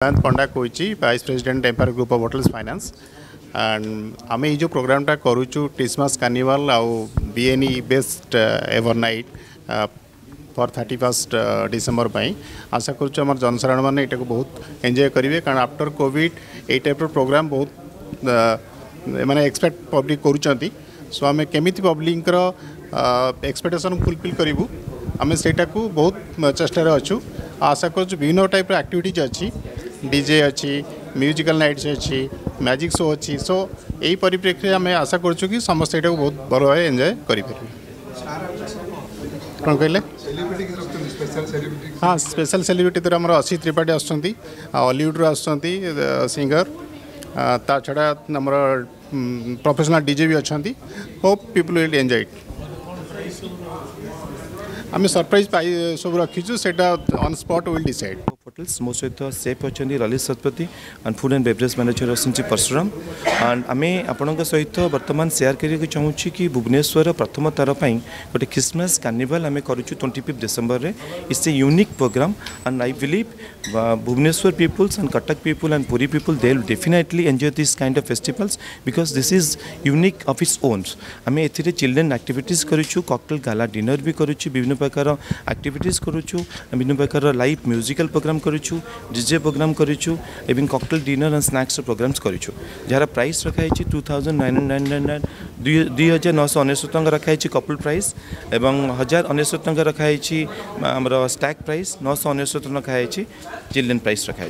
पंडा कोची vice president Empire group of hotels finance and आम ये जो प्रोग्रामटा करूँ क्रिसमस कार्निवाल आउ बीएनई best ever night for 31 December आशा करूँ जनसाधारण मैंने यहाँ को बहुत एंजॉय करेंगे कारण आफ्टर कोविड ये टाइप प्रोग्राम बहुत मैंने एक्सपेक्ट पब्लिक करुँच सो आम केमी पब्लिक एक्सपेक्टेशन फुलफिल करूँ आम सेटा को बहुत चेष्टार अच्छू आशा करूँ विभिन्न टाइप एक्टिविटीज अच्छी डीजे अच्छी म्यूजिकल नाइट्स अच्छी मैजिक शो अच्छी सो यही परिप्रेक्षी आम आशा करूँ कि समस्त यहाँ को बहुत भल भाव एंजॉय करें कौन कहले हाँ स्पेशल सेलिब्रिटी तो आम असी त्रिपाठी आसुँच हॉलीवुड आसुँच सिंगर ता छड़ा आम प्रोफेशनल डीजे भी अच्छा hope people will enjoy it आम सरप्राइज सब रखीचु सेटा on spot will decide hotels मो सहित सेफ अच्छा Lalit Satpathy and food and beverage manager अच्छी परशुराम एंड आम आपण सहित बर्तमान शेयर करने चाहूँ कि भुवनेश्वर प्रथम तार गोटे क्रिसमस कार्निवाल आम करूँ 25 डिसेम्बर में it's a unique programme and I believe Bhubaneswar peoples and Cuttack people and Puri people they will definitely enjoy this kind of festivals because this is unique of its own आम ए चिल्ड्रेन एक्टिविटीज करूँ cocktail gala dinner भी करूँ विभिन्न प्रकार activities करूँ विभिन्न प्रकार live musical programme करूँ डीजे प्रोग्राम करूँ एवं cocktail dinner and snacks programmes करूँ जार प्राइस रखाई 2999 2999 टंका रखाई कपल प्राइस एवं 1099 टंका रखाई आमर स्टैक प्राइस 999 रखाई चिल्ड्रेन प्राइस रखाई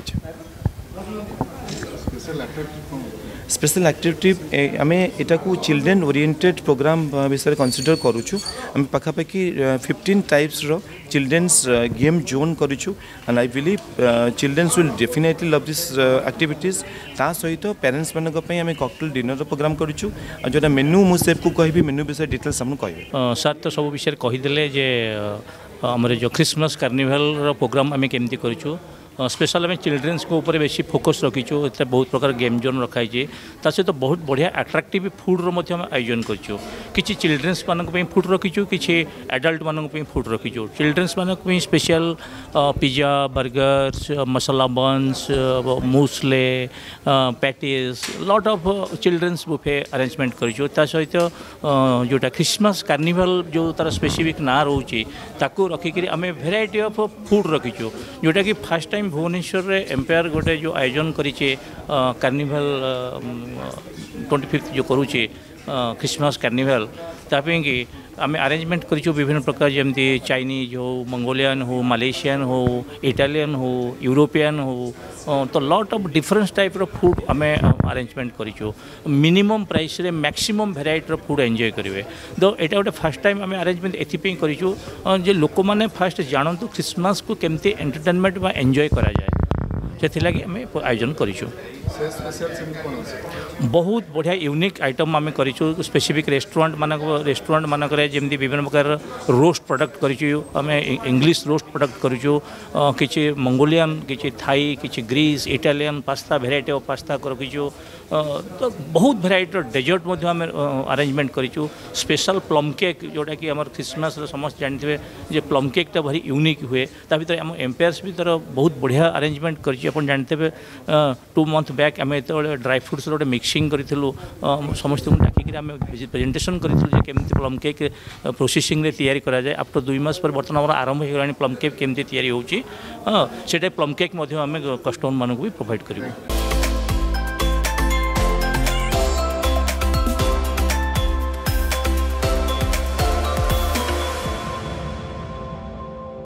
स्पेशल एक्टिविटी आम यहाँ को चिल्ड्रेन ओरिएंटेड प्रोग्राम विषय कंसीडर करूँ आम पाखापाखि 15 टाइप्स रो चिल्ड्रेन्स गेम जोन करूँ and I believe children's will definitely love this activities ता सहित पेरेंट्स मानक आम कॉकटेल डिनर प्रोग्राम करूँ जोटा मेन्यू मुझे को कहि मेन्यू विषय डिटेल्स हम कह सर तो सब विषय कहीदे जे आम जो क्रिसमस कार्निवाल प्रोग्राम आम केमती करूँ स्पेशल आम चिल्ड्रेन्स को ऊपर बेसी फोकस रखीचु बहुत प्रकार गेम जोन रखाई सहित बहुत बढ़िया अट्राक्टिव फूड्र आयोजन करूँ किसी चिल्ड्रेन्स मानक फूड रखीचु किसी एडल्ट मानक फूड रखीचु चिल्ड्रेन्स मानक special pizza burgers masala buns मूसले patties lot of children's buffet arrangement करूँ सहित जोटा क्रिसमस कार्निवाल जो तार स्पेसिफिक ना रोचे ताकू रखिक आम भेराइटी ऑफ फूड रखीचु जोटा कि फास्ट टाइम भुवनेश्वर रे एम्पायर गोटे जो आयोजन करिचे कार्निवाल 25 जो करूचे क्रिसमस कार्निवाल तापी कि आम अरेंजमेंट करूँ विभिन्न प्रकार जमती चाइनीज हो मंगोलियन हो मलेशियन हो इटालियन हो यूरोपियन हो तो लॉट ऑफ डिफरेंस टाइप रो फूड आम अरेंजमेंट करूँ मिनिमम प्राइस रे मैक्सिमम वेराइटी रो फूड एंजॉय करेंगे तो यहाँ गोटे फास्ट टाइम आम अरेंजमेंट एथपाई करूँ जे लोक मैंने फास्ट जानतु क्रिसमस को केमती एंटरटेनमेंट व एंजॉय करा जाए से लगी आम आयोजन करूँ बहुत बढ़िया यूनिक आइटम आम करूँ स्पेसिफिक रेस्टोरेंट मानक जमी विभिन्न प्रकार रोस्ट प्रोडक्ट करूँ आम इंग्लिश रोस्ट प्रोडक्ट करूँ किसी मंगोलियन किसी थाई किसी Greece Italian pasta variety of pasta रखीचु तो बहुत भेराइटी डेजर्ट आम अरेंजमेंट करूँ स्पेशल प्लम केक जोटा कि आम क्रिसमस समस्त जानते हैं प्लम केकटा भारी यूनिक हुए ता भीतर आम एम्पायर्स भी तार बहुत बढ़िया अरेंजमेंट कर जानते हैं 2 मंथ बैक आम जो ड्राई फ्रुट्स गोटे मिक्सिंग करूँ समस्त डाकिक आम प्रेजेंटेशन करूँ केमती प्लम केक प्रोसेसिंग तैयारी करा जाए आफ्टर 2 मास पर बर्तमान आरंभ हो प्लम केक केमती तैयारी होची सेटा प्लम केक आम कस्टमर मानक भी प्रोवाइड करूँ।